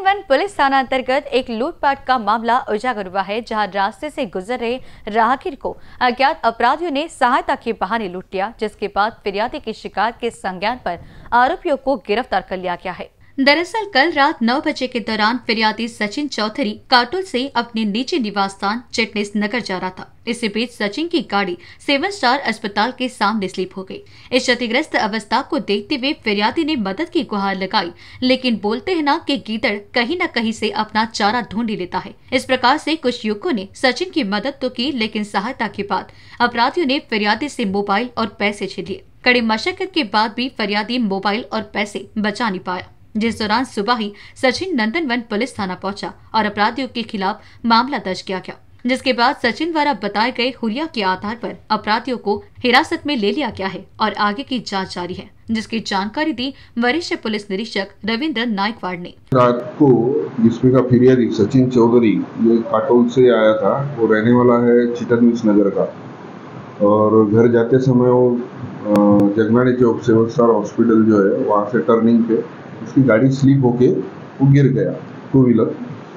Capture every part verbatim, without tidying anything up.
Nandanvan police थाना अंतर्गत एक लूटपाट का मामला उजागर हुआ है, जहां रास्ते से गुजर रहे राहगीर को अज्ञात अपराधियों ने सहायता के बहाने लूट लिया, जिसके बाद फिरियादी की शिकायत के संज्ञान पर आरोपियों को गिरफ्तार कर लिया गया है। दरअसल कल रात नौ बजे के दौरान फिरियादी सचिन चौधरी काटोल से अपने निजी निवास स्थान चिटनेस नगर जा रहा था। इसी बीच सचिन की गाड़ी सेवन स्टार अस्पताल के सामने स्लिप हो गई। इस क्षतिग्रस्त अवस्था को देखते हुए फिरियादी ने मदद की गुहार लगाई, लेकिन बोलते हैं ना कि गीदड़ कहीं न कहीं से अपना चारा ढूंढ ही लेता है। इस प्रकार से कुछ युवकों ने सचिन की मदद तो की, लेकिन सहायता के बाद अपराधियों ने फिरियादी से मोबाइल और पैसे छीन लिए। कड़ी मशक्कत के बाद भी फिरियादी मोबाइल और पैसे बचा नहीं पाया, जिस दौरान सुबह ही सचिन नंदनवन पुलिस थाना पहुंचा और अपराधियों के खिलाफ मामला दर्ज किया गया, जिसके बाद सचिन द्वारा बताए गए हुलिया के आधार पर अपराधियों को हिरासत में ले लिया गया है और आगे की जांच जारी है, जिसकी जानकारी दी वरिष्ठ पुलिस निरीक्षक रविंद्र नायकवाड़ ने। रात को जिसमें का फिरियादी सचिन चौधरी जो काटोल से आया था, वो रहने वाला है चिटनेस नगर का, और घर जाते समय वो जगनानी चौक से सेवन हॉस्पिटल जो है वहाँ से टर्निंग पे उसकी गाड़ी स्लिप होके वो गिर गया। टू व्हीलर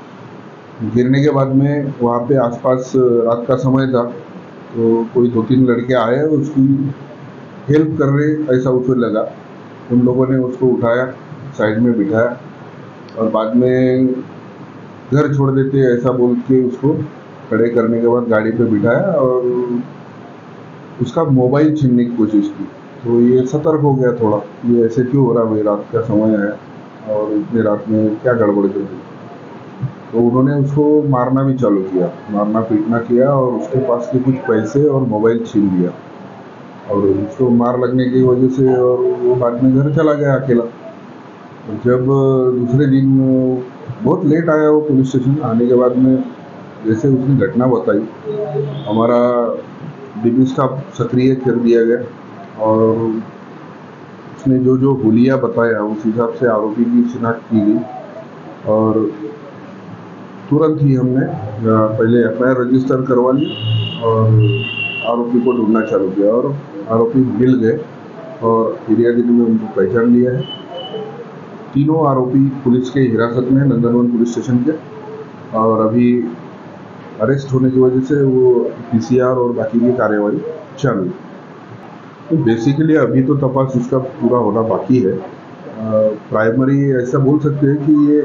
गिरने के बाद में वहाँ पे आसपास रात का समय था, तो कोई दो तीन लड़के आए उसकी हेल्प कर रहे, ऐसा उसे लगा। उन लोगों ने उसको उठाया, साइड में बिठाया और बाद में घर छोड़ देते ऐसा बोल के उसको खड़े करने के बाद गाड़ी पे बिठाया और उसका मोबाइल छीनने की कोशिश की। तो ये सतर्क हो गया थोड़ा, ये ऐसे क्यों हो रहा है, रात का समय है और इतने रात में क्या गड़बड़ कर दी। तो उन्होंने उसको मारना भी चालू किया, मारना पीटना किया और उसके पास के कुछ पैसे और मोबाइल छीन लिया और उसको मार लगने की वजह से और वो बाद में घर चला गया अकेला। तो जब दूसरे दिन बहुत लेट आया वो पुलिस स्टेशन, आने के बाद में जैसे उसने घटना बताई, हमारा डीपी स्टाफ सक्रिय कर दिया गया और उसने जो जो हुलिया बताया उस हिसाब से आरोपी की शिनाख्त की गई और तुरंत ही हमने पहले एफ आई आर रजिस्टर करवा ली और आरोपी को ढूंढना चालू किया और आरोपी मिल गए और फिरियादी ने उनको पहचान लिया है। तीनों आरोपी पुलिस के हिरासत में नंदनवन पुलिस स्टेशन के, और अभी अरेस्ट होने की वजह से वो पी सी आर और बाकी की कार्यवाही चालू है। तो बेसिकली अभी तो तपास इसका पूरा होना बाकी है। प्राइमरी ऐसा बोल सकते हैं कि ये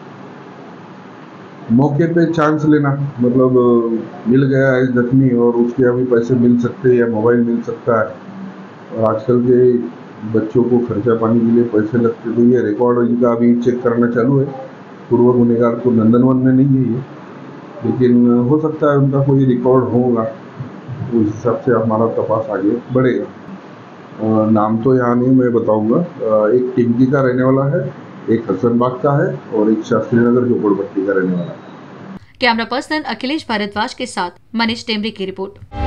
मौके पे चांस लेना, मतलब मिल गया है जख्मी और उसके अभी पैसे मिल सकते हैं या मोबाइल मिल सकता है, और आजकल के बच्चों को खर्चा पानी के लिए पैसे लगते, तो ये रिकॉर्ड इनका अभी चेक करना चालू है। पूर्व गुनहगार को नंदनवन में नहीं है ये, लेकिन हो सकता है उनका कोई रिकॉर्ड होगा, उस हिसाब से हमारा तपास आगे बढ़ेगा। नाम तो यहाँ नहीं मैं बताऊंगा, एक टिमकी का रहने वाला है, एक हसनबाग का है और एक शास्त्री नगर झोपड़पट्टी का रहने वाला है। कैमरा पर्सन अखिलेश भारद्वाज के साथ मनीष टेमरी की रिपोर्ट।